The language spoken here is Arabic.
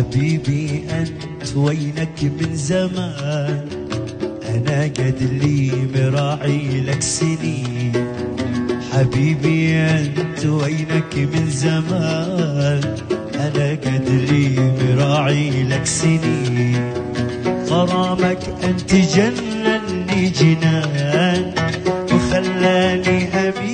حبيبي أنت وينك من زمان، أنا قد لي مراعي لك سنين. حبيبي أنت وينك من زمان، أنا قد لي مراعي لك سنين. غرامك أنت جنني جنان وخلاني أميل